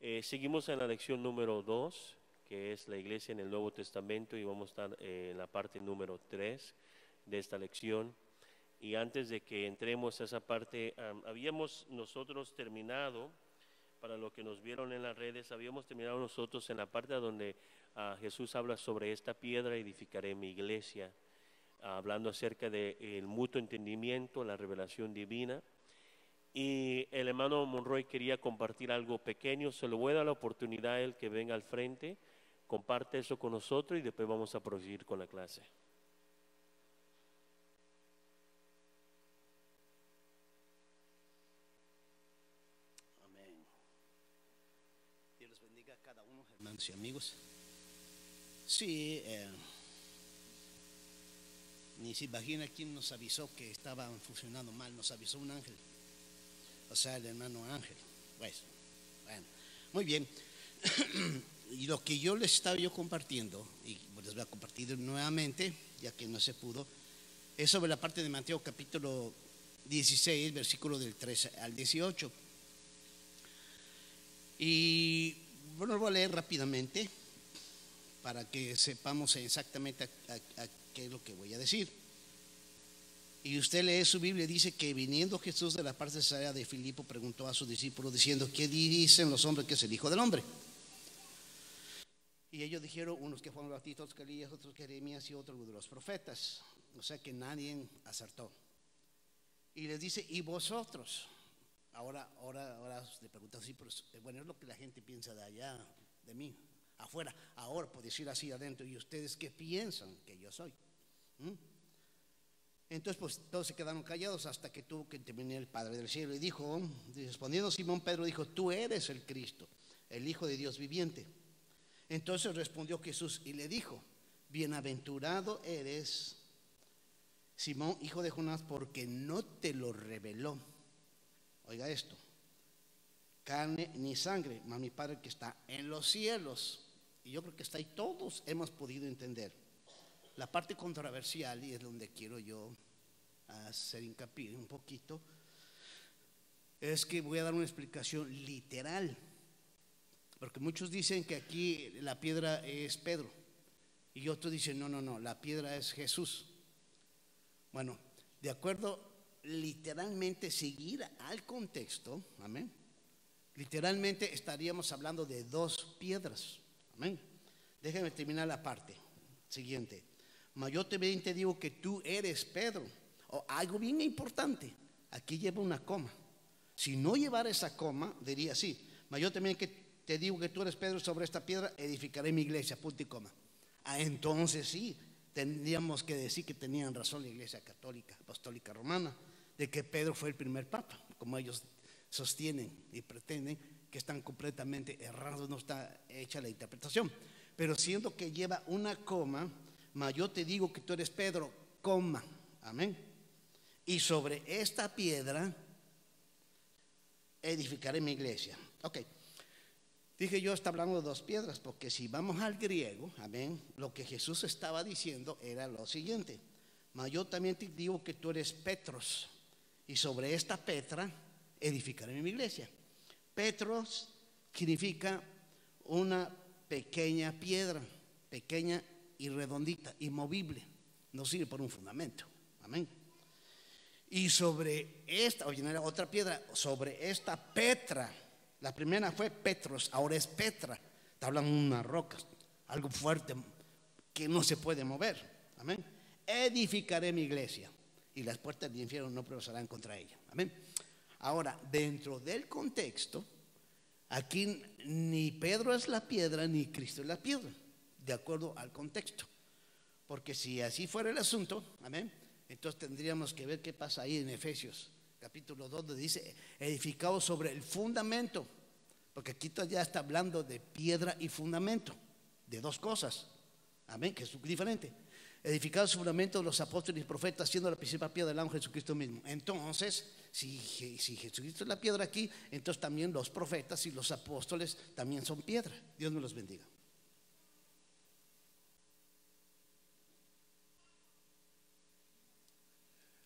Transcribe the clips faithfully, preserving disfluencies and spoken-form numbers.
Eh, seguimos en la lección número dos, que es la iglesia en el Nuevo Testamento, y vamos a estar eh, en la parte número tres de esta lección. Y antes de que entremos a esa parte, um, habíamos nosotros terminado, para los que nos vieron en las redes, habíamos terminado nosotros en la parte donde uh, Jesús habla sobre esta piedra, edificaré mi iglesia, uh, hablando acerca del mutuo entendimiento, la revelación divina. Y el hermano Monroy quería compartir algo pequeño. Se le voy a dar la oportunidad a él que venga al frente, comparte eso con nosotros y después vamos a proseguir con la clase. Amén. Dios los bendiga a cada uno, hermanos y amigos. Sí, eh, ni se imagina quién nos avisó que estaban funcionando mal. Nos avisó un ángel. O sea, el hermano Ángel. Pues, bueno, muy bien. Y lo que yo les estaba yo compartiendo, y les voy a compartir nuevamente, ya que no se pudo, es sobre la parte de Mateo capítulo dieciséis, versículo del trece al dieciocho. Y bueno, lo voy a leer rápidamente para que sepamos exactamente a, a, a qué es lo que voy a decir. Y usted lee su Biblia y dice que viniendo Jesús de la parte de Cesarea de Filipo, preguntó a sus discípulos diciendo: ¿qué dicen los hombres que es el Hijo del Hombre? Y ellos dijeron, unos que Juan Bautista, otros que Elías, otros que Jeremías y otros de los profetas. O sea que nadie acertó. Y les dice: ¿y vosotros? Ahora, ahora, ahora le preguntan así, pero bueno, es lo que la gente piensa de allá, de mí, afuera. Ahora puedo decir así adentro: ¿y ustedes qué piensan que yo soy? ¿Mm? Entonces pues todos se quedaron callados hasta que tuvo que intervenir el Padre del cielo y dijo, respondiendo Simón Pedro, dijo: tú eres el Cristo, el Hijo de Dios viviente. Entonces respondió Jesús y le dijo: bienaventurado eres, Simón, hijo de Jonás, porque no te lo reveló, oiga esto, carne ni sangre, mas mi Padre que está en los cielos. Y yo creo que hasta ahí todos hemos podido entender. La parte controversial, y es donde quiero yo hacer hincapié un poquito, es que voy a dar una explicación literal, porque muchos dicen que aquí la piedra es Pedro y otros dicen no, no, no, la piedra es Jesús. Bueno, de acuerdo, literalmente seguir al contexto, amén, literalmente estaríamos hablando de dos piedras, amén. Déjenme terminar la parte siguiente. Mas yo también te digo que tú eres Pedro. O algo bien importante, aquí lleva una coma. Si no llevara esa coma, diría así: mas yo también que te digo que tú eres Pedro, sobre esta piedra edificaré mi iglesia, punto y coma. Ah, entonces sí, tendríamos que decir que tenían razón la iglesia católica, apostólica romana, de que Pedro fue el primer papa, como ellos sostienen y pretenden, que están completamente errados, no está hecha la interpretación. Pero siendo que lleva una coma, mas yo te digo que tú eres Pedro, coma, amén, y sobre esta piedra edificaré mi iglesia. Ok, dije yo, está hablando de dos piedras, porque si vamos al griego, amén, lo que Jesús estaba diciendo era lo siguiente: mas yo también te digo que tú eres Petros, y sobre esta Petra edificaré mi iglesia. Petros significa una pequeña piedra, pequeña y redondita, inmovible, no sirve por un fundamento, amén. Y sobre esta, oye, no era otra piedra, sobre esta Petra, la primera fue Petros, ahora es Petra, te hablan unas rocas, algo fuerte que no se puede mover, amén. Edificaré mi iglesia y las puertas del infierno no prevalecerán contra ella, amén. Ahora, dentro del contexto, aquí ni Pedro es la piedra ni Cristo es la piedra, de acuerdo al contexto, porque si así fuera el asunto, amén, entonces tendríamos que ver qué pasa ahí en Efesios capítulo dos, donde dice edificado sobre el fundamento, porque aquí ya está hablando de piedra y fundamento, de dos cosas, amén, que es diferente. Edificado sobre el fundamento de los apóstoles y profetas, siendo la principal piedra del ángel Jesucristo mismo. Entonces, si, si Jesucristo es la piedra aquí, entonces también los profetas y los apóstoles también son piedra. Dios me los bendiga.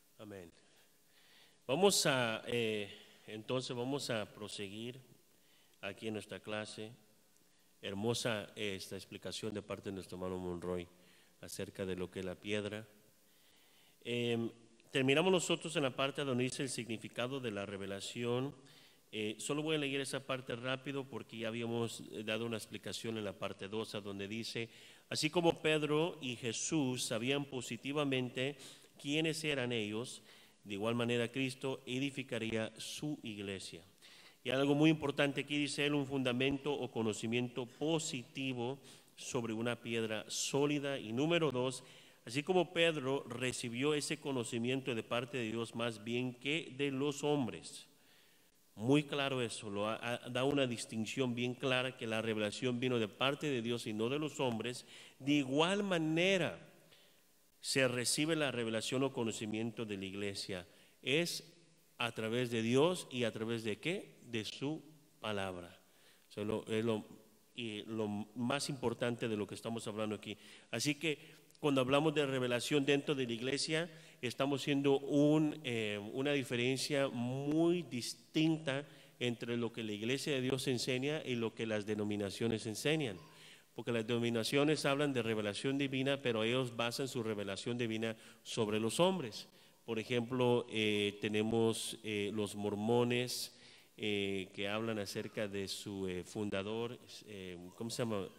Amén. Vamos a, eh, entonces vamos a proseguir aquí en nuestra clase. Hermosa esta explicación de parte de nuestro hermano Monroy acerca de lo que es la piedra. Eh, terminamos nosotros en la parte donde dice el significado de la revelación. Eh, solo voy a leer esa parte rápido porque ya habíamos dado una explicación en la parte dos, donde dice: así como Pedro y Jesús sabían positivamente quiénes eran ellos, de igual manera Cristo edificaría su iglesia. Y algo muy importante aquí dice él: un fundamento o conocimiento positivo sobre una piedra sólida. Y número dos, así como Pedro recibió ese conocimiento de parte de Dios más bien que de los hombres. Muy claro eso, lo ha, ha, da una distinción bien clara, que la revelación vino de parte de Dios y no de los hombres. De igual manera se recibe la revelación o conocimiento de la iglesia, es a través de Dios y a través de ¿qué? De su palabra. O sea, lo, es lo, y lo más importante de lo que estamos hablando aquí. Así que cuando hablamos de revelación dentro de la iglesia, estamos haciendo un, eh, una diferencia muy distinta entre lo que la iglesia de Dios enseña y lo que las denominaciones enseñan. Porque las denominaciones hablan de revelación divina, pero ellos basan su revelación divina sobre los hombres. Por ejemplo, eh, tenemos eh, los mormones eh, que hablan acerca de su eh, fundador, eh, ¿cómo se llama?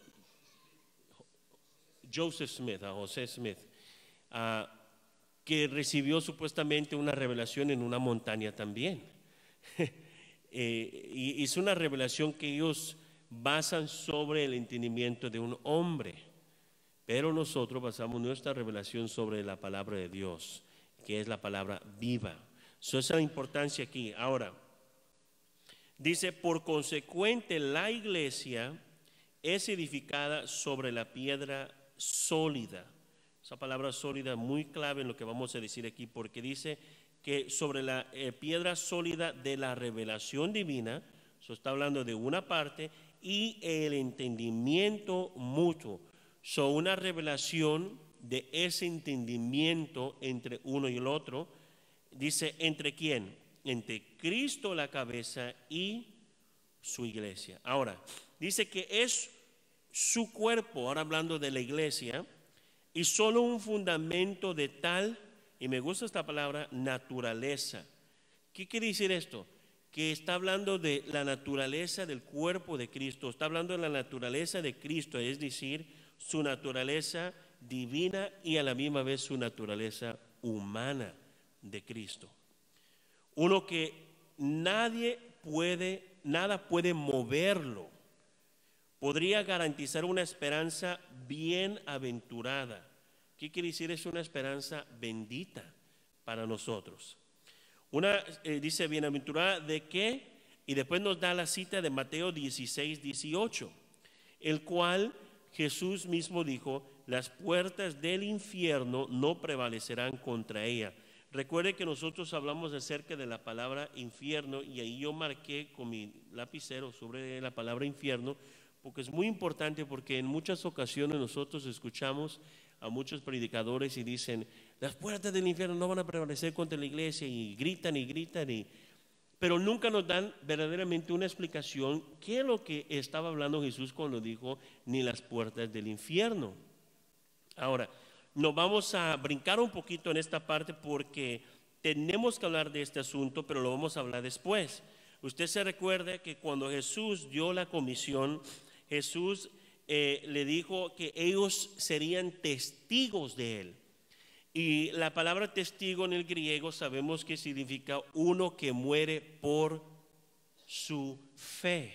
Joseph Smith, a José Smith, uh, que recibió supuestamente una revelación en una montaña también. eh, y es una revelación que ellos basan sobre el entendimiento de un hombre, pero nosotros basamos nuestra revelación sobre la palabra de Dios, que es la palabra viva. So, esa es la importancia aquí. Ahora, dice: por consecuente la iglesia es edificada sobre la piedra sólida. Esa palabra sólida es muy clave en lo que vamos a decir aquí, porque dice que sobre la eh, piedra sólida de la revelación divina, eso está hablando de una parte, y el entendimiento mutuo. So, una revelación de ese entendimiento entre uno y el otro. Dice: ¿entre quién? Entre Cristo la cabeza y su iglesia. Ahora, dice que es su cuerpo, ahora hablando de la iglesia, y solo un fundamento de tal, y me gusta esta palabra, naturaleza. ¿Qué quiere decir esto? Que está hablando de la naturaleza del cuerpo de Cristo, está hablando de la naturaleza de Cristo, es decir, su naturaleza divina y a la misma vez su naturaleza humana de Cristo. Uno que nadie puede, nada puede moverlo. Podría garantizar una esperanza bienaventurada. ¿Qué quiere decir? Es una esperanza bendita para nosotros. Una, eh, dice bienaventurada de qué, y después nos da la cita de Mateo dieciséis, dieciocho, el cual Jesús mismo dijo: las puertas del infierno no prevalecerán contra ella. Recuerde que nosotros hablamos acerca de la palabra infierno, y ahí yo marqué con mi lapicero sobre la palabra infierno, porque es muy importante, porque en muchas ocasiones nosotros escuchamos a muchos predicadores y dicen: las puertas del infierno no van a prevalecer contra la iglesia, y gritan y gritan, y, pero nunca nos dan verdaderamente una explicación qué es lo que estaba hablando Jesús cuando dijo ni las puertas del infierno. Ahora, nos vamos a brincar un poquito en esta parte porque tenemos que hablar de este asunto, pero lo vamos a hablar después. Usted se recuerda que cuando Jesús dio la comisión, Jesús eh, le dijo que ellos serían testigos de él. Y la palabra testigo en el griego sabemos que significa uno que muere por su fe,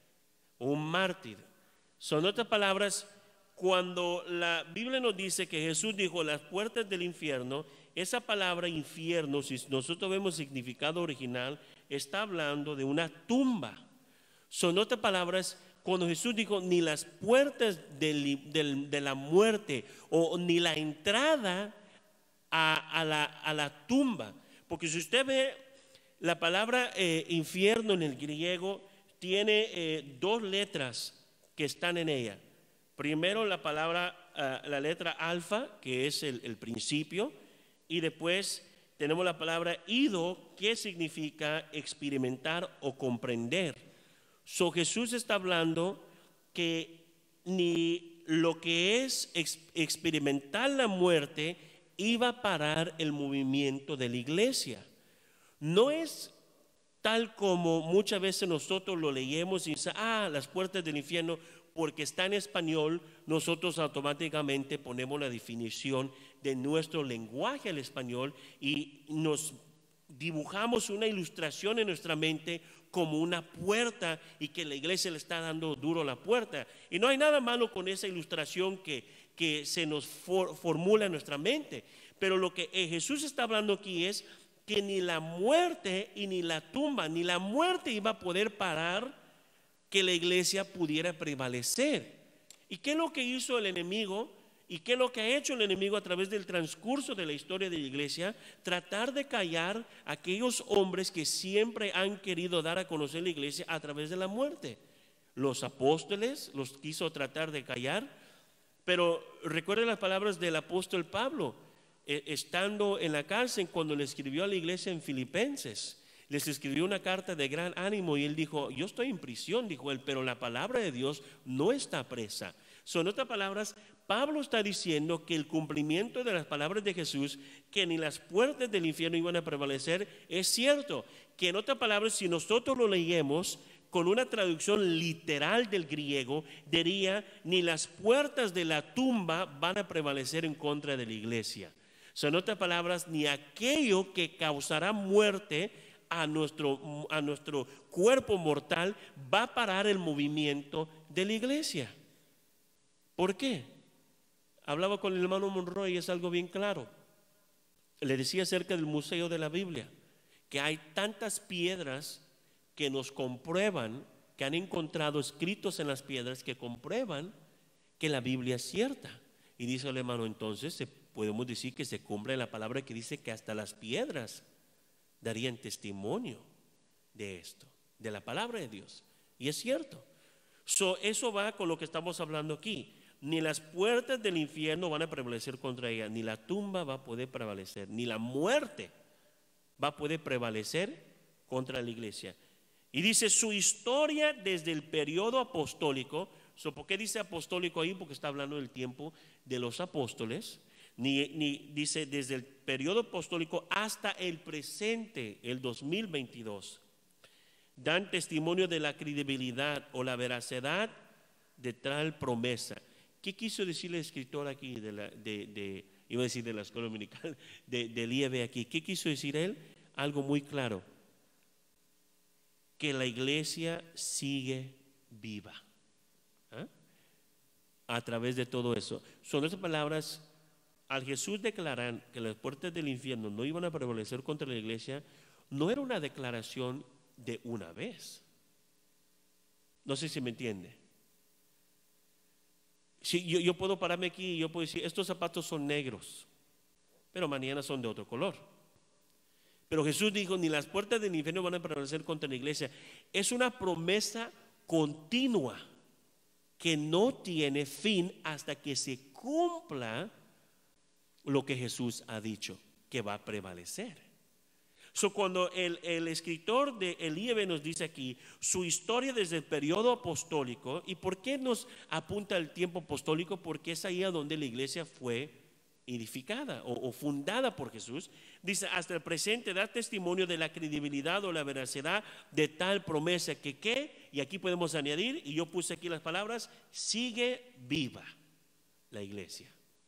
un mártir. Son otras palabras, cuando la Biblia nos dice que Jesús dijo las puertas del infierno, esa palabra infierno, si nosotros vemos el significado original, está hablando de una tumba. Son otras palabras, cuando Jesús dijo ni las puertas del, del, de la muerte o ni la entrada a, a, la, a la tumba. Porque si usted ve la palabra eh, infierno en el griego, tiene eh, dos letras que están en ella. Primero la palabra, uh, la letra alfa, que es el, el principio, y después tenemos la palabra ido, que significa experimentar o comprender. So Jesús está hablando que ni lo que es ex experimentar la muerte iba a parar el movimiento de la iglesia. No es tal como muchas veces nosotros lo leemos y dice, ah, las puertas del infierno, porque está en español, nosotros automáticamente ponemos la definición de nuestro lenguaje al español y nos dibujamos una ilustración en nuestra mente como una puerta y que la iglesia le está dando duro a la puerta. Y no hay nada malo con esa ilustración que, que se nos for, formula en nuestra mente. Pero lo que Jesús está hablando aquí es que ni la muerte y ni la tumba, ni la muerte iba a poder parar que la iglesia pudiera prevalecer. ¿Y qué es lo que hizo el enemigo? ¿Y qué es lo que ha hecho el enemigo a través del transcurso de la historia de la iglesia? Tratar de callar a aquellos hombres que siempre han querido dar a conocer la iglesia a través de la muerte. Los apóstoles los quiso tratar de callar, pero recuerden las palabras del apóstol Pablo, eh, estando en la cárcel cuando le escribió a la iglesia en Filipenses. Les escribió una carta de gran ánimo y él dijo, yo estoy en prisión, dijo él, pero la palabra de Dios no está presa. So, en otras palabras, Pablo está diciendo que el cumplimiento de las palabras de Jesús, que ni las puertas del infierno iban a prevalecer, es cierto. Que en otras palabras, si nosotros lo leemos con una traducción literal del griego, diría, ni las puertas de la tumba van a prevalecer en contra de la iglesia. So, en otras palabras, ni aquello que causará muerte A nuestro, a nuestro cuerpo mortal va a parar el movimiento de la iglesia. ¿Por qué? Hablaba con el hermano Monroy y es algo bien claro. Le decía acerca del Museo de la Biblia, que hay tantas piedras que nos comprueban, que han encontrado escritos en las piedras que comprueban que la Biblia es cierta. Y dice el hermano, entonces podemos decir que se cumple la palabra que dice que hasta las piedras darían testimonio de esto, de la palabra de Dios. Y es cierto. So, eso va con lo que estamos hablando aquí. Ni las puertas del infierno van a prevalecer contra ella, ni la tumba va a poder prevalecer, ni la muerte va a poder prevalecer contra la iglesia. Y dice su historia desde el periodo apostólico. So, ¿por qué dice apostólico ahí? Porque está hablando del tiempo de los apóstoles. Ni, ni dice desde el periodo apostólico hasta el presente, el dos mil veintidós, dan testimonio de la credibilidad o la veracidad de tal promesa. ¿Qué quiso decir el escritor aquí de la, de, de, iba a decir de la escuela dominical, de, del I E B aquí? ¿Qué quiso decir él? Algo muy claro, que la iglesia sigue viva. ¿Ah? A través de todo eso. Son esas palabras. Al Jesús declarar que las puertas del infierno no iban a prevalecer contra la iglesia, no era una declaración de una vez. No sé si me entiende. Si yo, yo puedo pararme aquí y yo puedo decir, estos zapatos son negros, pero mañana son de otro color. Pero Jesús dijo, ni las puertas del infierno van a prevalecer contra la iglesia. Es una promesa continua que no tiene fin hasta que se cumpla lo que Jesús ha dicho que va a prevalecer. So, cuando el, el escritor de el I E B nos dice aquí su historia desde el periodo apostólico, ¿y por qué nos apunta el tiempo apostólico? Porque es ahí a donde la iglesia fue edificada o, o fundada por Jesús. Dice, hasta el presente da testimonio de la credibilidad o la veracidad de tal promesa que, ¿qué? Y aquí podemos añadir, y yo puse aquí las palabras, sigue viva la iglesia.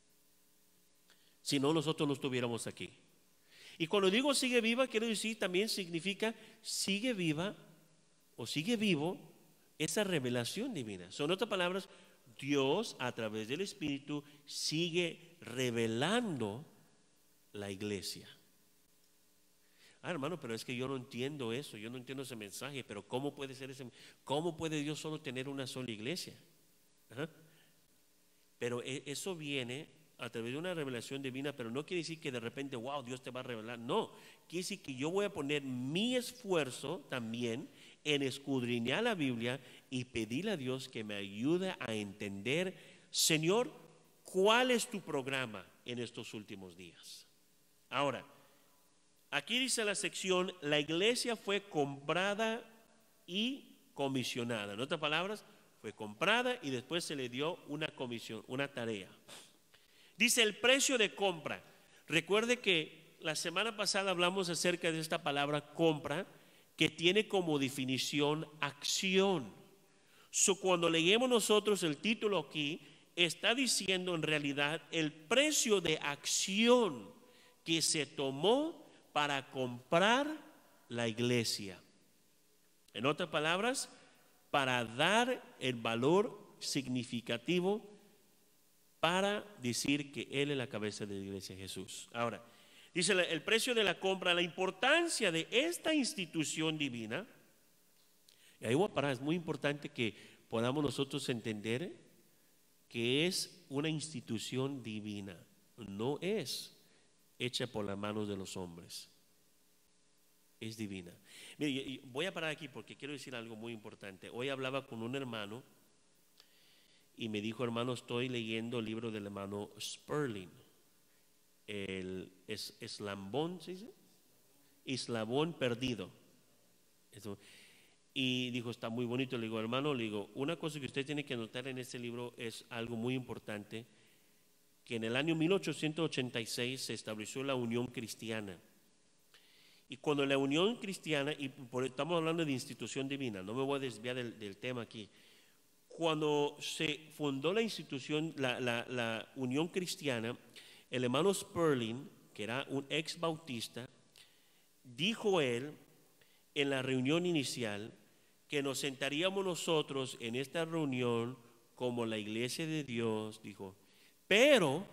Si no, nosotros no estuviéramos aquí. Y cuando digo sigue viva, quiero decir también significa sigue viva o sigue vivo esa revelación divina. Son otras palabras, Dios a través del Espíritu sigue revelando la iglesia. Ah, hermano, pero es que yo no entiendo eso, yo no entiendo ese mensaje, pero ¿cómo puede ser ese? ¿Cómo puede Dios solo tener una sola iglesia? Ajá. Pero eso viene a través de una revelación divina, pero no quiere decir que de repente, wow, Dios te va a revelar. No, quiere decir que yo voy a poner mi esfuerzo también en escudriñar la Biblia y pedirle a Dios que me ayude a entender, Señor, ¿cuál es tu programa en estos últimos días? Ahora, aquí dice la sección, la iglesia fue comprada y comisionada. En otras palabras, fue comprada y después se le dio una comisión, una tarea. Dice el precio de compra. Recuerde que la semana pasada hablamos acerca de esta palabra compra, que tiene como definición acción. So, cuando leemos nosotros el título aquí, está diciendo en realidad el precio de acción que se tomó para comprar la iglesia. En otras palabras, para dar el valor significativo para decir que Él es la cabeza de la iglesia de Jesús. Ahora, dice el precio de la compra, la importancia de esta institución divina. Y ahí voy a parar, es muy importante que podamos nosotros entender que es una institución divina, no es hecha por las manos de los hombres, es divina. Mire, voy a parar aquí porque quiero decir algo muy importante. Hoy hablaba con un hermano y me dijo, hermano, estoy leyendo el libro del hermano Sperling, el es, eslambón, ¿sí dice? Eslabón perdido. Eso. Y dijo, está muy bonito. Le digo, hermano, le digo, una cosa que usted tiene que notar en este libro es algo muy importante, que en el año mil ochocientos ochenta y seis se estableció la Unión Cristiana. Y cuando la Unión Cristiana, y por, estamos hablando de institución divina, no me voy a desviar del, del tema aquí. Cuando se fundó la institución, la, la, la Unión Cristiana, el hermano Sperling, que era un ex bautista, dijo él en la reunión inicial que nos sentaríamos nosotros en esta reunión como la iglesia de Dios, dijo, pero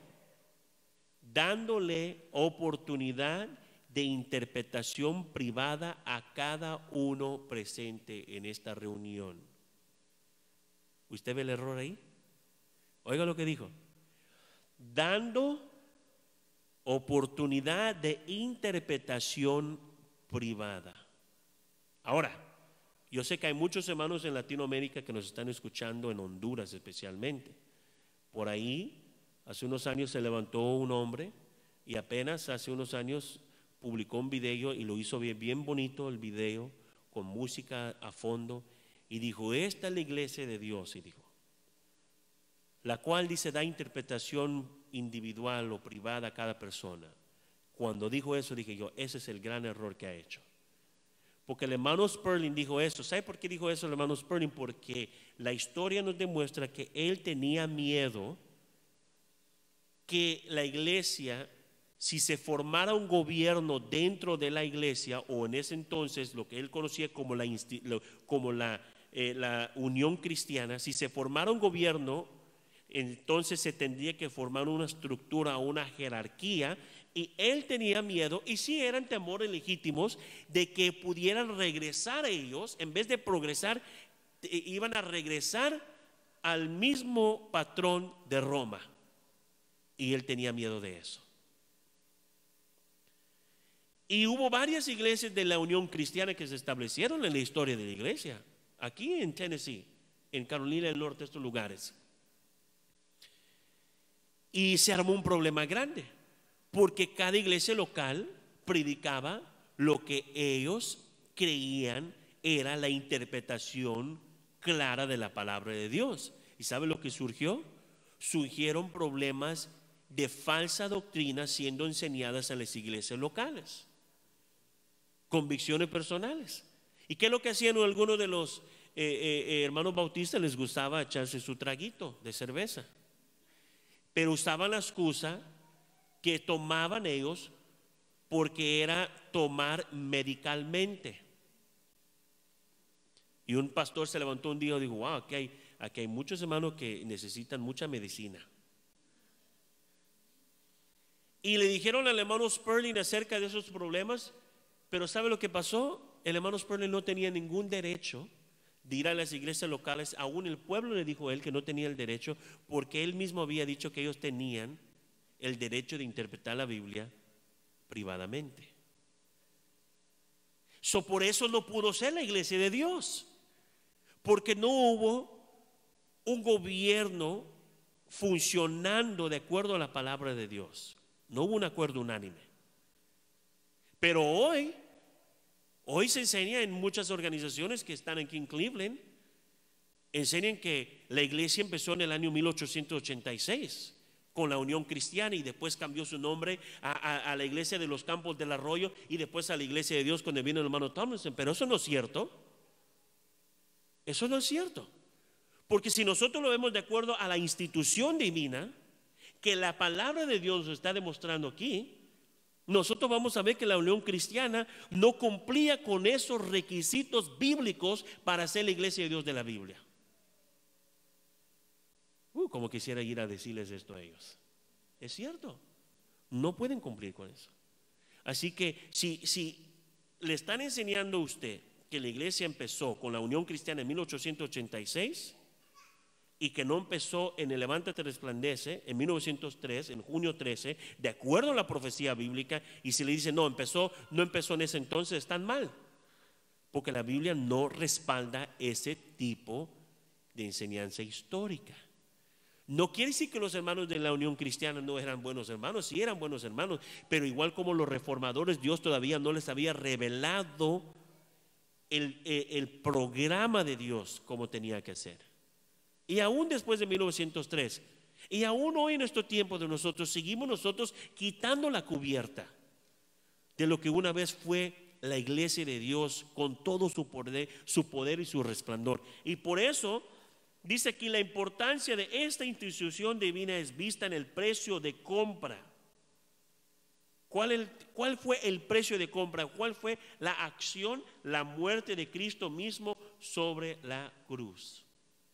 dándole oportunidad de interpretación privada a cada uno presente en esta reunión. ¿Usted ve el error ahí? Oiga lo que dijo. Dando oportunidad de interpretación privada. Ahora, yo sé que hay muchos hermanos en Latinoamérica que nos están escuchando, en Honduras especialmente. Por ahí, hace unos años se levantó un hombre y apenas hace unos años publicó un video y lo hizo bien, bien bonito el video, con música a fondo, y dijo, esta es la iglesia de Dios, y dijo, la cual dice da interpretación individual o privada a cada persona. Cuando dijo eso dije yo, ese es el gran error que ha hecho. Porque el hermano Sperling dijo eso. ¿Sabe por qué dijo eso el hermano Sperling? Porque la historia nos demuestra que él tenía miedo que la iglesia, si se formara un gobierno dentro de la iglesia, o en ese entonces lo que él conocía como la, como la, eh, la Unión Cristiana, si se formara un gobierno, entonces se tendría que formar una estructura, una jerarquía, y él tenía miedo, y sí eran temores legítimos, de que pudieran regresar ellos, en vez de progresar, eh, iban a regresar al mismo patrón de Roma, y él tenía miedo de eso. Y hubo varias iglesias de la Unión Cristiana que se establecieron en la historia de la iglesia, aquí en Tennessee, en Carolina del Norte, estos lugares. Y se armó un problema grande, porque cada iglesia local predicaba lo que ellos creían era la interpretación clara de la palabra de Dios. ¿Y sabe lo que surgió? Surgieron problemas de falsa doctrina siendo enseñadas en las iglesias locales, convicciones personales. ¿Y qué es lo que hacían algunos de los eh, eh, hermanos bautistas? Les gustaba echarse su traguito de cerveza, pero usaban la excusa que tomaban ellos porque era tomar medicalmente. Y un pastor se levantó un día y dijo, wow, aquí hay, aquí hay muchos hermanos que necesitan mucha medicina. Y le dijeron al hermano Sperling acerca de esos problemas, pero ¿sabe lo que pasó? El hermano Sperling no tenía ningún derecho de ir a las iglesias locales. Aún el pueblo le dijo a él que no tenía el derecho, porque él mismo había dicho que ellos tenían el derecho de interpretar la Biblia privadamente. So, por eso no pudo ser la iglesia de Dios, porque no hubo un gobierno funcionando de acuerdo a la palabra de Dios. No hubo un acuerdo unánime. Pero hoy Hoy se enseña en muchas organizaciones que están aquí en Cleveland, enseñan que la iglesia empezó en el año mil ochocientos ochenta y seis con la Unión Cristiana y después cambió su nombre a, a, a la iglesia de los Campos del Arroyo y después a la iglesia de Dios cuando vino el hermano Tomlinson. Pero eso no es cierto. Eso no es cierto. Porque si nosotros lo vemos de acuerdo a la institución divina, que la palabra de Dios nos está demostrando aquí, nosotros vamos a ver que la Unión Cristiana no cumplía con esos requisitos bíblicos para ser la iglesia de Dios de la Biblia. Uh, como quisiera ir a decirles esto a ellos. Es cierto, no pueden cumplir con eso. Así que si, si le están enseñando a usted que la iglesia empezó con la Unión Cristiana en mil ochocientos ochenta y seis y que no empezó en el Levántate Resplandece en mil novecientos tres, en junio trece, de acuerdo a la profecía bíblica, y si le dicen no, empezó, no empezó en ese entonces, están mal, porque la Biblia no respalda ese tipo de enseñanza histórica. No quiere decir que los hermanos de la Unión Cristiana no eran buenos hermanos, sí eran buenos hermanos, pero igual como los reformadores, Dios todavía no les había revelado el, el, el programa de Dios como tenía que ser. Y aún después de mil novecientos tres, y aún hoy en nuestro tiempo de nosotros, seguimos nosotros quitando la cubierta de lo que una vez fue la iglesia de Dios con todo su poder, su poder y su resplandor. Y por eso dice aquí la importancia de esta institución divina es vista en el precio de compra. ¿Cuál, el, ¿Cuál fue el precio de compra? ¿Cuál fue la acción, la muerte de Cristo mismo sobre la cruz?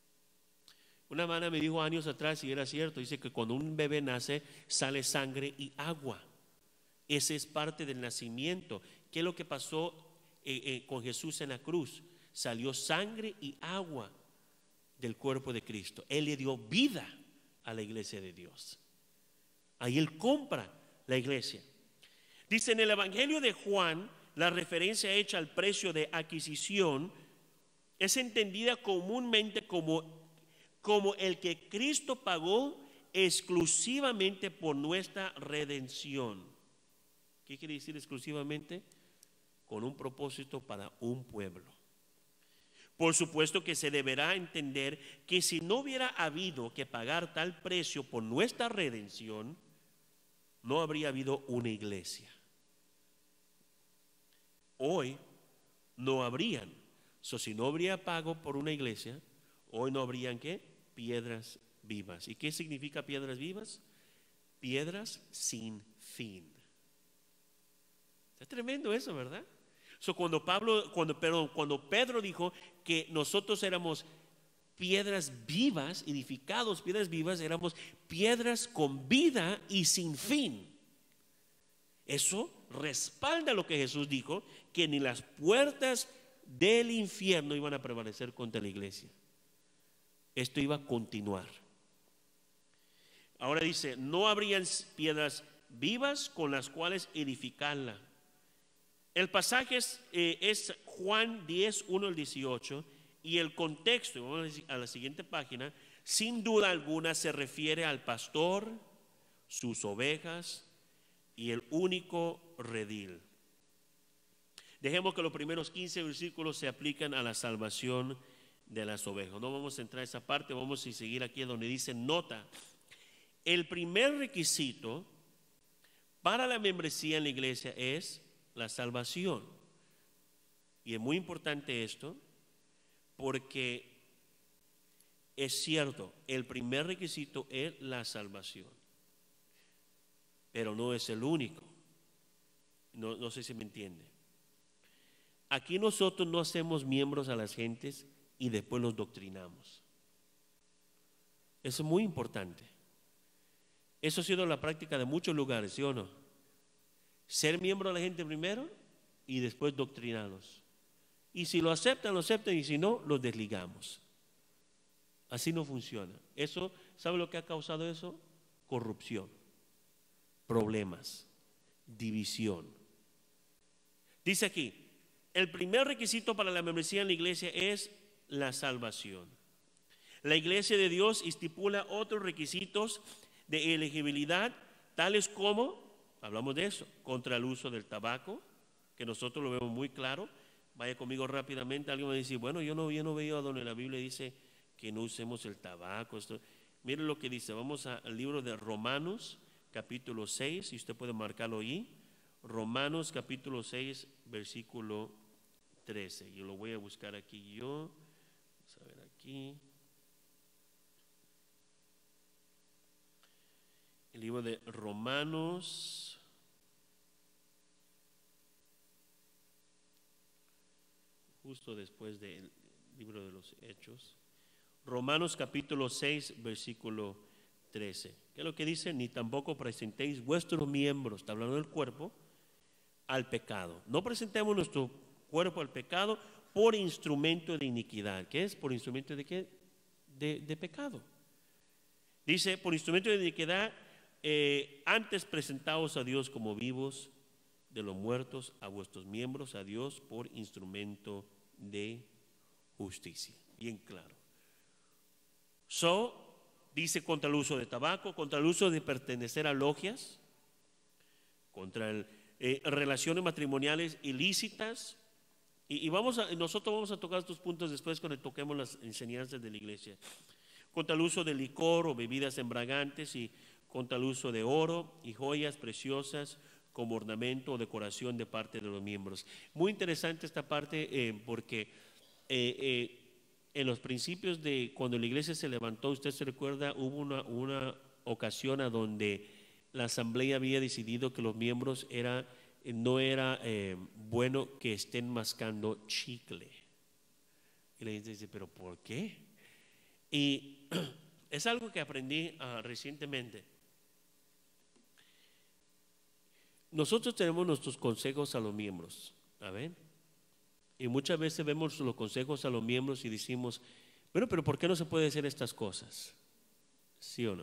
Una hermana me dijo años atrás, y era cierto, dice que cuando un bebé nace sale sangre y agua. Ese es parte del nacimiento. ¿Qué es lo que pasó eh, eh, con Jesús en la cruz? Salió sangre y agua del cuerpo de Cristo. Él le dio vida a la iglesia de Dios. Ahí Él compra la iglesia. Dice en el Evangelio de Juan, la referencia hecha al precio de adquisición es entendida comúnmente como como el que Cristo pagó exclusivamente por nuestra redención. ¿Qué quiere decir exclusivamente? Con un propósito para un pueblo. Por supuesto que se deberá entender que si no hubiera habido que pagar tal precio por nuestra redención, no habría habido una iglesia. Hoy no habrían. So, si no habría pago por una iglesia, hoy no habrían ¿qué? Piedras vivas. ¿Y qué significa piedras vivas? Piedras sin fin. Está tremendo eso, ¿verdad? So, cuando Pablo, cuando, perdón, cuando Pedro dijo que nosotros éramos piedras vivas, edificados, piedras vivas, éramos piedras con vida y sin fin. Eso respalda lo que Jesús dijo, que ni las puertas del infierno iban a prevalecer contra la iglesia. Esto iba a continuar. Ahora dice, no habrían piedras vivas con las cuales edificarla. El pasaje es, eh, es Juan diez, uno al dieciocho, y el contexto, vamos a la siguiente página, sin duda alguna se refiere al pastor, sus ovejas y el único redil. Dejemos que los primeros quince versículos se aplican a la salvación de las ovejas. No vamos a entrar a esa parte, vamos a seguir aquí donde dice nota. El primer requisito para la membresía en la iglesia es la salvación. Y es muy importante esto porque es cierto, el primer requisito es la salvación, pero no es el único. No, no sé si me entiende. Aquí nosotros no hacemos miembros a las gentes y después los doctrinamos. Eso es muy importante. Eso ha sido la práctica de muchos lugares, ¿sí o no? Ser miembro de la gente primero y después doctrinarlos. Y si lo aceptan, lo aceptan, y si no, los desligamos. Así no funciona. Eso, ¿sabe lo que ha causado eso? Corrupción, problemas, división. Dice aquí, el primer requisito para la membresía en la iglesia es la salvación. La iglesia de Dios estipula otros requisitos de elegibilidad, tales como, hablamos de eso, contra el uso del tabaco, que nosotros lo vemos muy claro, Vaya conmigo rápidamente. Alguien va a decir, bueno, yo no, yo no veo a donde la Biblia dice que no usemos el tabaco. Esto. Miren lo que dice. Vamos a, al libro de Romanos, capítulo seis, y usted puede marcarlo ahí. Romanos, capítulo seis, versículo trece. Yo lo voy a buscar aquí yo. Vamos a ver aquí. El libro de Romanos, justo después del libro de los Hechos. Romanos capítulo seis, versículo trece. ¿Qué es lo que dice? Ni tampoco presentéis vuestros miembros, está hablando del cuerpo, al pecado. No presentemos nuestro cuerpo al pecado por instrumento de iniquidad. ¿Qué es? ¿Por instrumento de qué? De, de pecado. Dice, por instrumento de iniquidad, eh, antes presentaos a Dios como vivos de los muertos, a vuestros miembros, a Dios por instrumento de justicia. Bien claro. So, dice contra el uso de tabaco, contra el uso de pertenecer a logias, contra el, eh, relaciones matrimoniales ilícitas. Y, y vamos a, nosotros vamos a tocar estos puntos después cuando toquemos las enseñanzas de la iglesia. Contra el uso de licor o bebidas embriagantes y contra el uso de oro y joyas preciosas como ornamento o decoración de parte de los miembros. Muy interesante esta parte eh, porque eh, eh, en los principios de cuando la iglesia se levantó, usted se recuerda, hubo una, una ocasión a donde la asamblea había decidido que los miembros era, no era eh, bueno que estén mascando chicle. Y la gente dice, ¿pero por qué? Y es algo que aprendí uh, recientemente. Nosotros tenemos nuestros consejos a los miembros, ¿a ver? Y muchas veces vemos los consejos a los miembros y decimos, bueno, pero ¿por qué no se puede hacer estas cosas? ¿Sí o no?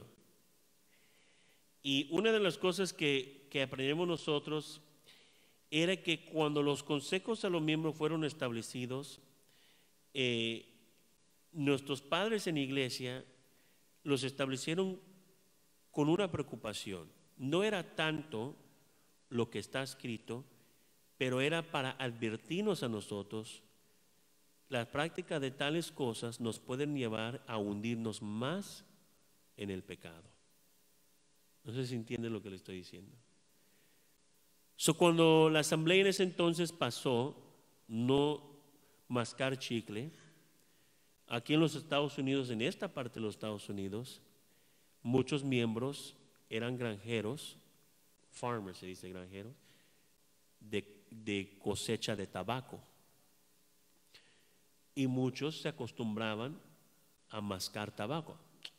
Y una de las cosas que, que aprendemos nosotros era que cuando los consejos a los miembros fueron establecidos, eh, nuestros padres en iglesia los establecieron con una preocupación. No era tanto lo que está escrito, pero era para advertirnos a nosotros. La práctica de tales cosas nos pueden llevar a hundirnos más en el pecado. No sé si entienden lo que le estoy diciendo. So, cuando la asamblea en ese entonces pasó no mascar chicle, aquí en los Estados Unidos, en esta parte de los Estados Unidos, muchos miembros eran granjeros, farmers se dice granjeros, de, de cosecha de tabaco. Y muchos se acostumbraban a mascar tabaco.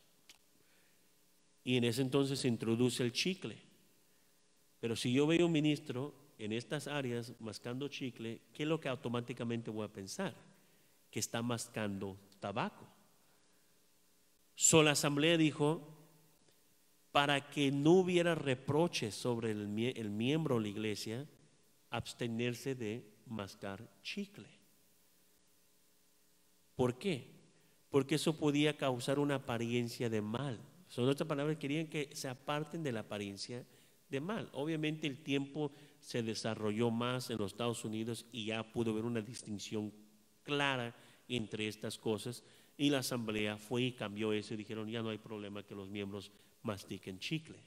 Y en ese entonces se introduce el chicle. Pero si yo veo un ministro en estas áreas mascando chicle, ¿qué es lo que automáticamente voy a pensar? Que está mascando tabaco. So, la asamblea dijo, para que no hubiera reproches sobre el, el miembro de la iglesia, abstenerse de mascar chicle. ¿Por qué? Porque eso podía causar una apariencia de mal. Son otras palabras, querían que se aparten de la apariencia de mal. Obviamente el tiempo se desarrolló más en los Estados Unidos y ya pudo haber una distinción clara entre estas cosas, y la asamblea fue y cambió eso y dijeron, ya no hay problema que los miembros mastiquen chicle.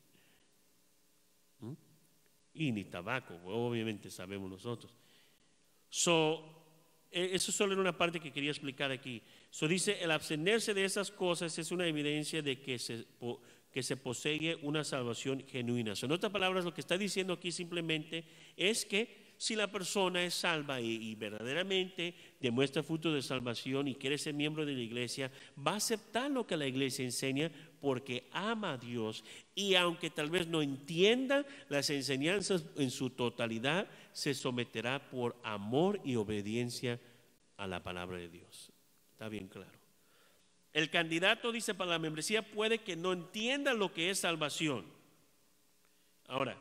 ¿Mm? Y ni tabaco, obviamente sabemos nosotros. So, eso solo era una parte que quería explicar aquí. So, dice, el abstenerse de esas cosas es una evidencia de que se, que se posee una salvación genuina. So, en otras palabras, lo que está diciendo aquí simplemente es que si la persona es salva y, y verdaderamente demuestra fruto de salvación y quiere ser miembro de la iglesia, va a aceptar lo que la iglesia enseña porque ama a Dios, y aunque tal vez no entienda las enseñanzas en su totalidad, se someterá por amor y obediencia a la palabra de Dios. Está bien claro. El candidato, dice, para la membresía puede que no entienda lo que es salvación. Ahora,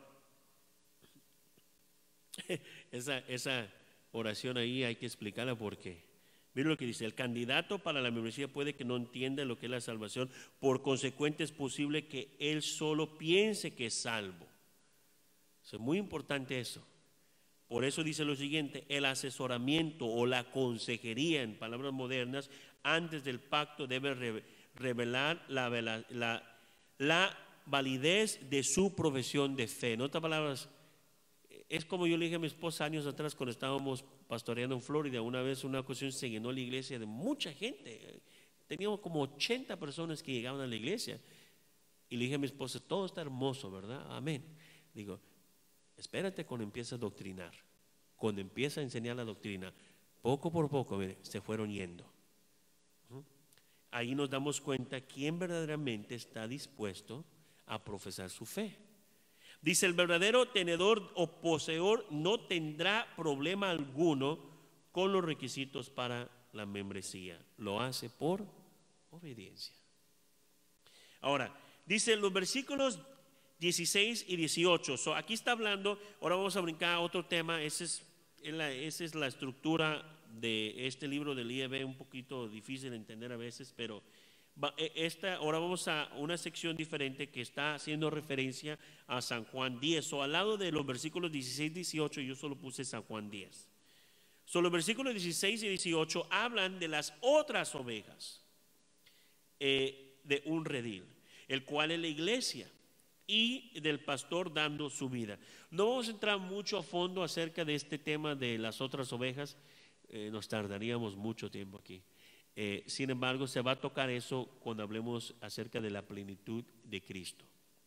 esa, esa oración ahí hay que explicarla porque miren lo que dice: el candidato para la membresía puede que no entienda lo que es la salvación, por consecuente es posible que él solo piense que es salvo. Es muy importante eso. Por eso dice lo siguiente: el asesoramiento o la consejería, en palabras modernas, antes del pacto debe re revelar la, la, la, la validez de su profesión de fe. En otras palabras, es como yo le dije a mi esposa años atrás cuando estábamos pastoreando en Florida. Una vez, una ocasión, se llenó la iglesia de mucha gente. Teníamos como ochenta personas que llegaban a la iglesia. Y le dije a mi esposa: todo está hermoso, ¿verdad? Amén. Digo, espérate cuando empieza a doctrinar. Cuando empieza a enseñar la doctrina, poco por poco, mire, se fueron yendo. Ahí nos damos cuenta quién verdaderamente está dispuesto a profesar su fe. Dice: el verdadero tenedor o poseedor no tendrá problema alguno con los requisitos para la membresía. Lo hace por obediencia. Ahora, dice los versículos dieciséis y dieciocho. So, aquí está hablando. Ahora vamos a brincar a otro tema. Ese es, la, esa es la estructura de este libro del I E B, un poquito difícil de entender a veces, pero esta, ahora vamos a una sección diferente que está haciendo referencia a San Juan diez. O al lado de los versículos dieciséis y dieciocho, yo solo puse San Juan diez. So, los versículos dieciséis y dieciocho hablan de las otras ovejas eh, de un redil, el cual es la iglesia, y del pastor dando su vida. No vamos a entrar mucho a fondo acerca de este tema de las otras ovejas. Eh, nos tardaríamos mucho tiempo aquí. Eh, sin embargo, se va a tocar eso cuando hablemos acerca de la plenitud de Cristo.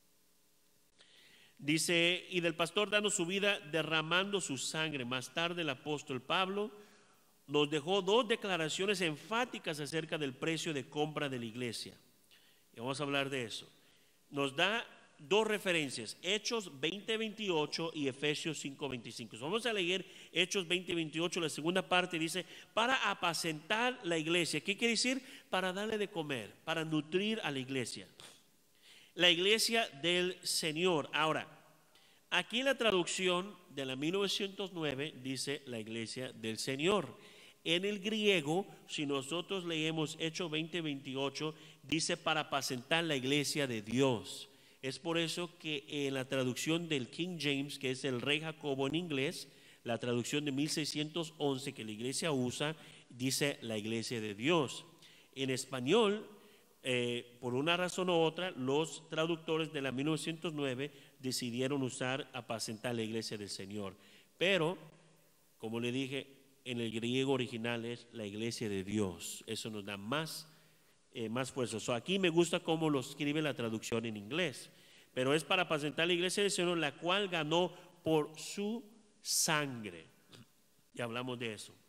Dice: y del pastor dando su vida, derramando su sangre. Más tarde el apóstol Pablo nos dejó dos declaraciones enfáticas acerca del precio de compra de la iglesia. Y vamos a hablar de eso. Nos da dos referencias: Hechos veinte veintiocho y Efesios cinco veinticinco. Vamos a leer Hechos veinte veintiocho. La segunda parte dice: para apacentar la iglesia. ¿Qué quiere decir? Para darle de comer, para nutrir a la iglesia. La iglesia del Señor. Ahora, aquí la traducción de la mil novecientos nueve dice la iglesia del Señor. En el griego, si nosotros leemos Hechos veinte veintiocho, dice para apacentar la iglesia de Dios. Es por eso que en la traducción del King James, que es el Rey Jacobo en inglés, la traducción de mil seiscientos once que la iglesia usa, dice la iglesia de Dios. En español, eh, por una razón u otra, los traductores de la mil novecientos nueve decidieron usar apacentar la iglesia del Señor. Pero, como le dije, en el griego original es la iglesia de Dios. Eso nos da más Eh, más fuerza. So, aquí me gusta cómo lo escribe la traducción en inglés, pero es para apacentar la iglesia del Señor, la cual ganó por su sangre. Ya hablamos de eso.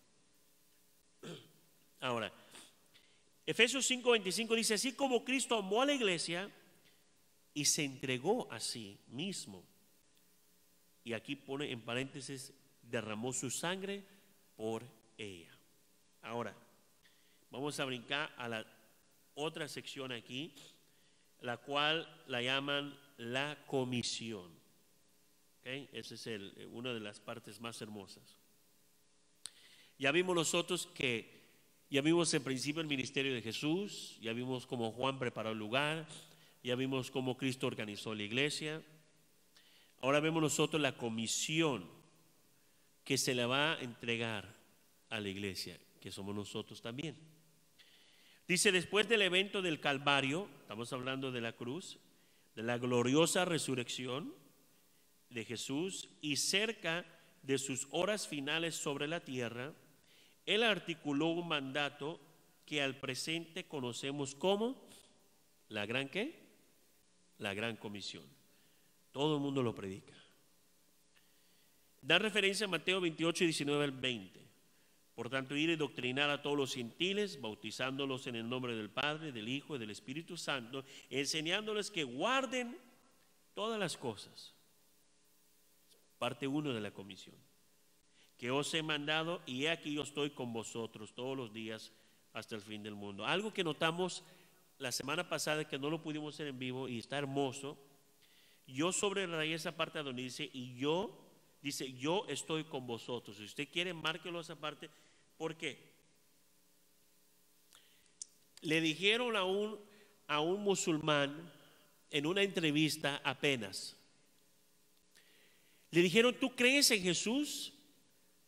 Ahora, Efesios cinco veinticinco dice: así como Cristo amó a la iglesia y se entregó a sí mismo, y aquí pone en paréntesis, derramó su sangre por ella. Ahora, vamos a brincar a la otra sección aquí, la cual la llaman la comisión. ¿Okay? Esa es el, una de las partes más hermosas. Ya vimos nosotros que, ya vimos en principio el ministerio de Jesús, ya vimos cómo Juan preparó el lugar, ya vimos cómo Cristo organizó la iglesia. Ahora vemos nosotros la comisión que se le va a entregar a la iglesia, que somos nosotros también. Dice: después del evento del Calvario, estamos hablando de la cruz, de la gloriosa resurrección de Jesús, y cerca de sus horas finales sobre la tierra, Él articuló un mandato que al presente conocemos como la gran ¿qué? La gran comisión. Todo el mundo lo predica. Da referencia a Mateo veintiocho, diecinueve al veinte. Por tanto, ir y doctrinar a todos los gentiles, bautizándolos en el nombre del Padre, del Hijo y del Espíritu Santo, enseñándoles que guarden todas las cosas. Parte uno de la comisión. Que os he mandado, y he aquí yo estoy con vosotros todos los días hasta el fin del mundo. Algo que notamos la semana pasada, que no lo pudimos hacer en vivo y está hermoso. Yo subrayé esa parte donde dice, y yo, dice, yo estoy con vosotros. Si usted quiere, márquelo esa parte. ¿Por qué? Le dijeron a un, a un musulmán en una entrevista apenas, le dijeron: ¿tú crees en Jesús?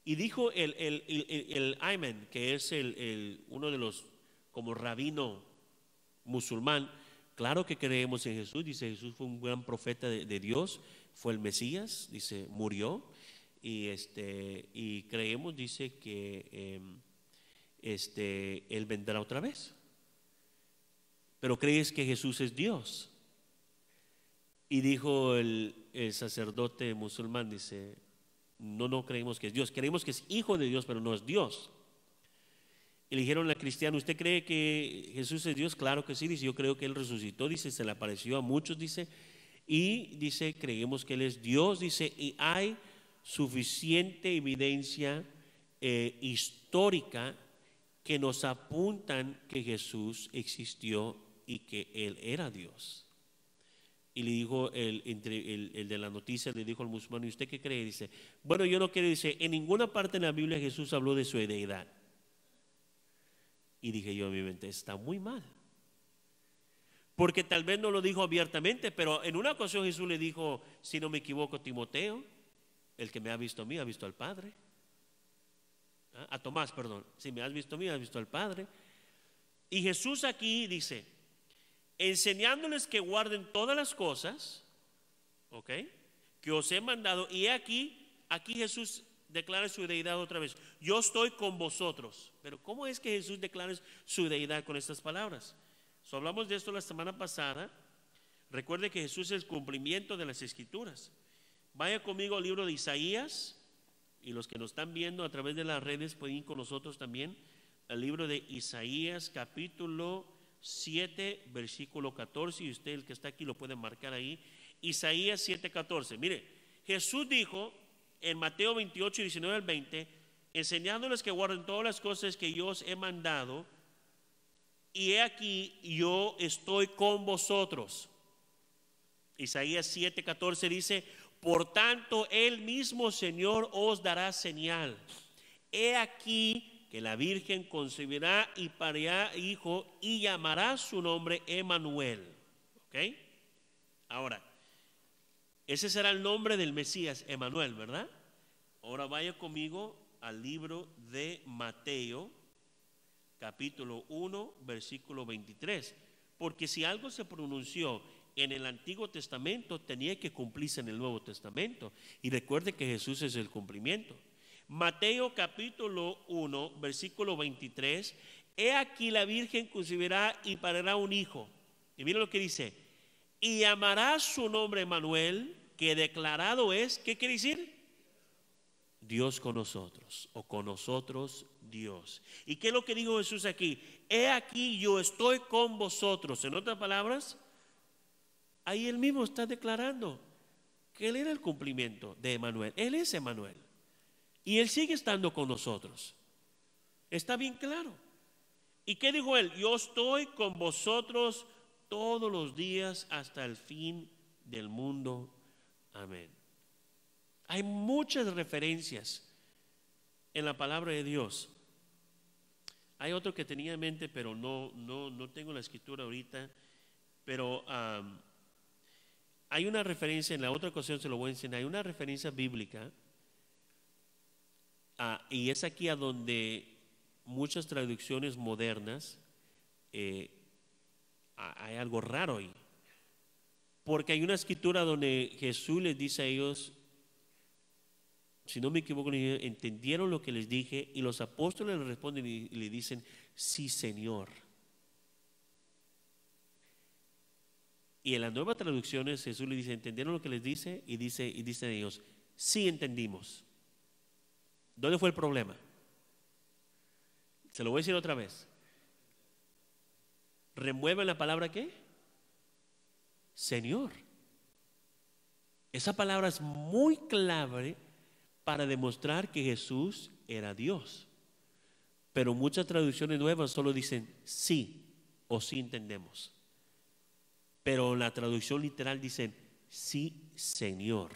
Y dijo el, el, el, el, el Ayman, que es el, el, uno de los como rabino musulmán, claro que creemos en Jesús, dice Jesús fue un gran profeta de, de Dios, fue el Mesías, dice, murió, y, este, y creemos, dice que eh, este, Él vendrá otra vez. Pero crees que Jesús es Dios. Y dijo el, el sacerdote musulmán, dice, no, no creemos que es Dios, creemos que es hijo de Dios, pero no es Dios. Y le dijeron al cristiano, ¿usted cree que Jesús es Dios? Claro que sí, dice, yo creo que Él resucitó, dice, se le apareció a muchos, dice, y dice, creemos que Él es Dios, dice, y hay suficiente evidencia eh, histórica que nos apuntan que Jesús existió y que Él era Dios. Y le dijo el, entre, el, el de la noticia, le dijo al musulmán, ¿y usted qué cree? Dice, bueno, yo no quiero, dice, en ninguna parte de la Biblia Jesús habló de su deidad. Y dije yo en mi mente, está muy mal. Porque tal vez no lo dijo abiertamente, pero en una ocasión Jesús le dijo, si no me equivoco, Timoteo, el que me ha visto a mí, ha visto al Padre. ¿Ah? A Tomás, perdón, si me has visto a mí, has visto al Padre. Y Jesús aquí dice, enseñándoles que guarden todas las cosas, ¿ok?, que os he mandado. Y aquí, aquí Jesús declara su deidad otra vez. Yo estoy con vosotros. Pero ¿cómo es que Jesús declara su deidad con estas palabras? So, hablamos de esto la semana pasada. Recuerde que Jesús es el cumplimiento de las Escrituras. Vaya conmigo al libro de Isaías. Y los que nos están viendo a través de las redes pueden ir con nosotros también al libro de Isaías capítulo siete versículo catorce, y usted el que está aquí lo puede marcar ahí. Isaías siete catorce. Mire, Jesús dijo en Mateo veintiocho, diecinueve al veinte, enseñándoles que guarden todas las cosas que yo os he mandado, y he aquí yo estoy con vosotros. Isaías siete catorce dice, por tanto el mismo Señor os dará señal. He aquí que la Virgen concebirá y parirá hijo y llamará su nombre Emmanuel. ¿Ok? Ahora, ese será el nombre del Mesías, Emmanuel, ¿verdad? Ahora vaya conmigo al libro de Mateo, capítulo uno, versículo veintitrés. Porque si algo se pronunció en el Antiguo Testamento, tenía que cumplirse en el Nuevo Testamento. Y recuerde que Jesús es el cumplimiento. Mateo capítulo uno, versículo veintitrés. He aquí la Virgen concebirá y parirá un hijo. Y mira lo que dice. Y llamará su nombre Emmanuel, que declarado es, ¿qué quiere decir? Dios con nosotros, o con nosotros Dios. ¿Y qué es lo que dijo Jesús aquí? He aquí yo estoy con vosotros. En otras palabras, ahí él mismo está declarando que él era el cumplimiento de Emmanuel. Él es Emmanuel. Y él sigue estando con nosotros. Está bien claro. ¿Y qué dijo él? Yo estoy con vosotros todos los días hasta el fin del mundo. Amén. Hay muchas referencias en la palabra de Dios. Hay otro que tenía en mente, pero no, no, no tengo la escritura ahorita. Pero um, hay una referencia, en la otra ocasión se lo voy a enseñar, hay una referencia bíblica. Uh, y es aquí a donde muchas traducciones modernas eh, hay algo raro ahí. Porque hay una escritura donde Jesús les dice a ellos, si no me equivoco, entendieron lo que les dije, y los apóstoles le responden y le dicen, sí, Señor. Y en las nuevas traducciones Jesús le dice, ¿entendieron lo que les dice? Y dice, y dicen ellos, sí entendimos. ¿Dónde fue el problema? Se lo voy a decir otra vez. Remueven la palabra ¿qué? Señor. Esa palabra es muy clave para demostrar que Jesús era Dios. Pero muchas traducciones nuevas solo dicen sí o sí entendemos. Pero la traducción literal dicen sí, Señor.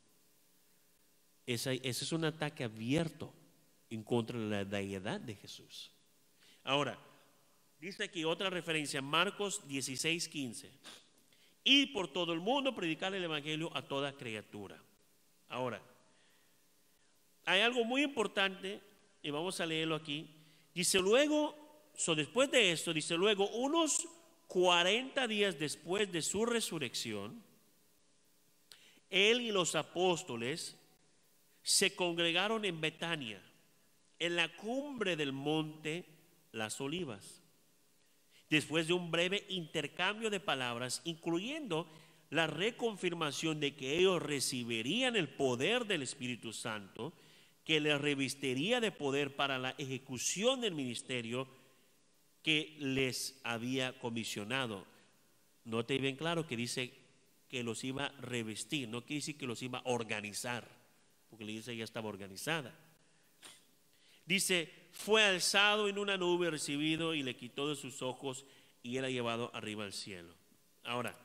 Ese, ese es un ataque abierto en contra de la deidad de Jesús. Ahora, dice aquí otra referencia, Marcos dieciséis quince. Y por todo el mundo predicar el evangelio a toda criatura. Ahora, hay algo muy importante, y vamos a leerlo aquí. Dice luego, so después de esto, dice luego, unos cuarenta días después de su resurrección, él y los apóstoles se congregaron en Betania, en la cumbre del monte Las Olivas. Después de un breve intercambio de palabras, incluyendo la reconfirmación de que ellos recibirían el poder del Espíritu Santo, que les revestiría de poder para la ejecución del ministerio que les había comisionado. Note bien claro que dice que los iba a revestir, no quiere decir que los iba a organizar, porque la iglesia ya estaba organizada. Dice, fue alzado en una nube, recibido, y le quitó de sus ojos y era llevado arriba al cielo. Ahora,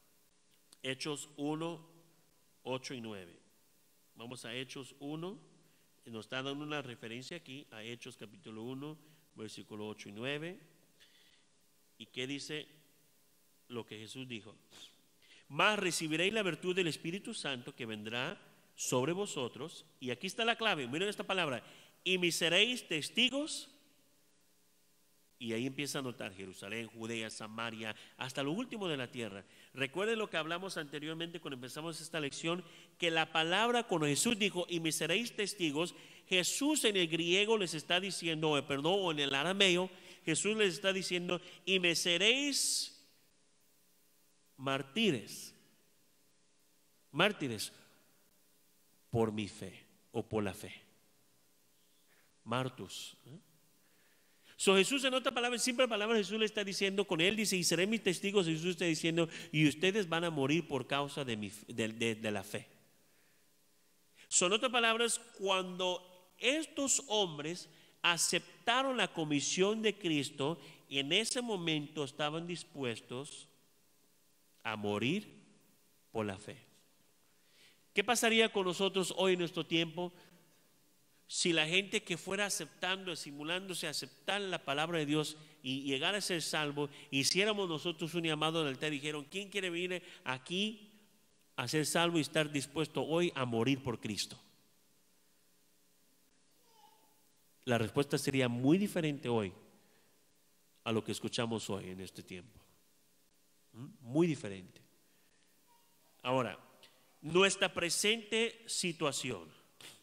Hechos uno, ocho y nueve. Vamos a Hechos uno, nos está dando una referencia aquí a Hechos capítulo uno, versículo ocho y nueve. ¿Y qué dice lo que Jesús dijo? Mas recibiréis la virtud del Espíritu Santo que vendrá sobre vosotros. Y aquí está la clave, miren esta palabra. Y me seréis testigos. Y ahí empieza a notar Jerusalén, Judea, Samaria, hasta lo último de la tierra. Recuerden lo que hablamos anteriormente cuando empezamos esta lección, que la palabra cuando Jesús dijo, y me seréis testigos, Jesús en el griego les está diciendo, perdón, o en el arameo, Jesús les está diciendo, y me seréis mártires, mártires por mi fe o por la fe. Martus. ¿eh? So Jesús en otra palabra, en simple palabra, Jesús le está diciendo, con él dice, y seré mis testigos, Jesús está diciendo, y ustedes van a morir por causa de, mi, de, de, de la fe. Son otras palabras, cuando estos hombres aceptaron la comisión de Cristo, y en ese momento estaban dispuestos a morir por la fe. ¿Qué pasaría con nosotros hoy en nuestro tiempo? Si la gente que fuera aceptando, simulándose a aceptar la palabra de Dios y llegar a ser salvo, hiciéramos nosotros un llamado al altar y dijeron, ¿quién quiere venir aquí a ser salvo y estar dispuesto hoy a morir por Cristo? La respuesta sería muy diferente hoy a lo que escuchamos hoy en este tiempo. Muy diferente. Ahora, nuestra presente situación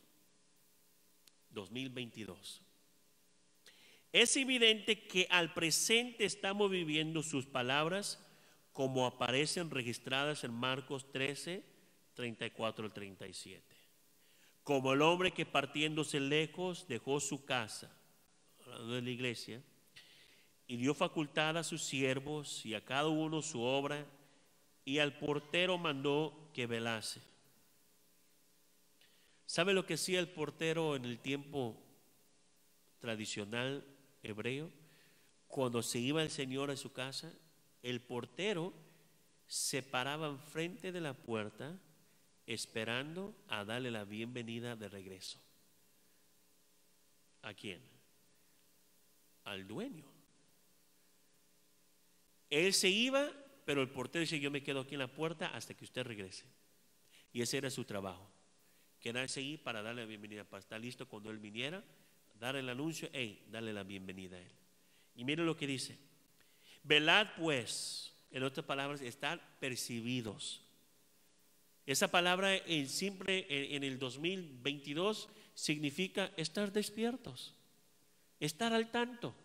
dos mil veintidós. Es evidente que al presente estamos viviendo sus palabras como aparecen registradas en Marcos trece, treinta y cuatro al treinta y siete. Como el hombre que partiéndose lejos dejó su casa, hablando de la iglesia, y dio facultad a sus siervos y a cada uno su obra, y al portero mandó que velase. ¿Sabe lo que hacía el portero en el tiempo tradicional hebreo? Cuando se iba el Señor a su casa, el portero se paraba enfrente de la puerta esperando a darle la bienvenida de regreso. ¿A quién? Al dueño. Él se iba, pero el portero dice, yo me quedo aquí en la puerta hasta que usted regrese. Y ese era su trabajo. Quedarse ahí para darle la bienvenida, para estar listo cuando él viniera, darle el anuncio, hey, darle la bienvenida a él. Y miren lo que dice, velad pues, en otras palabras, estar percibidos. Esa palabra en simple en, en el dos mil veintidós significa estar despiertos, estar al tanto,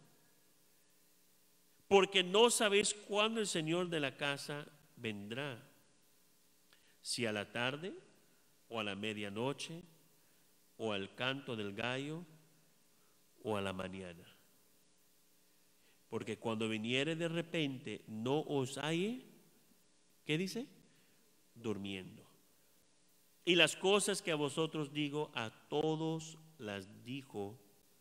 porque no sabéis cuándo el Señor de la casa vendrá, si a la tarde, o a la medianoche, o al canto del gallo, o a la mañana. Porque cuando viniere de repente no os halle, ¿qué dice? Durmiendo. Y las cosas que a vosotros digo, a todos las dijo,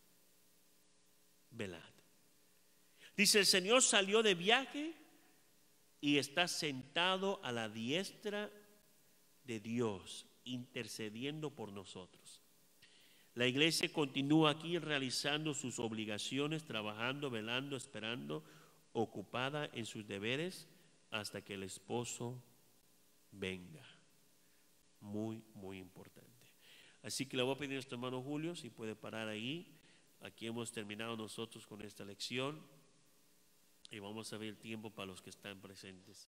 velad. Dice, el Señor salió de viaje y está sentado a la diestra de Dios, intercediendo por nosotros. La iglesia continúa aquí realizando sus obligaciones, trabajando, velando, esperando, ocupada en sus deberes hasta que el esposo venga. Muy, muy importante. Así que le voy a pedir a nuestro hermano Julio si puede parar ahí. Aquí hemos terminado nosotros con esta lección y vamos a ver el tiempo para los que están presentes.